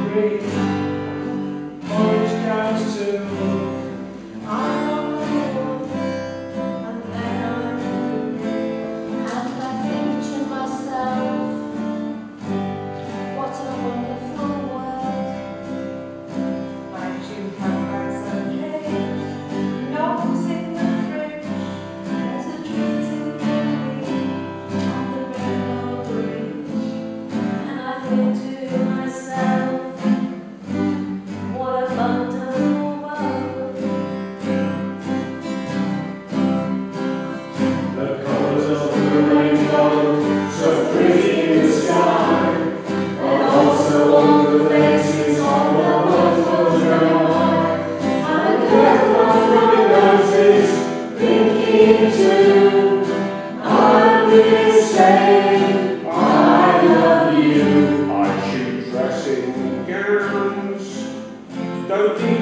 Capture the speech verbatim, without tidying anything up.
green, orange cows too. I'm on the moon, and then I'm blue. And I think to myself, what a wonderful world. My two cats and cake, knobs in the fridge. There's a treat in the leaf on the rainbow bridge. And I think to myself, what a wonderful world. The colours of the rainbow, so pretty in the sky, and also on the faces of the buffaloes gone. And the girl of running noses, thinking too, I will say I love you. I shoot dressing gowns, don't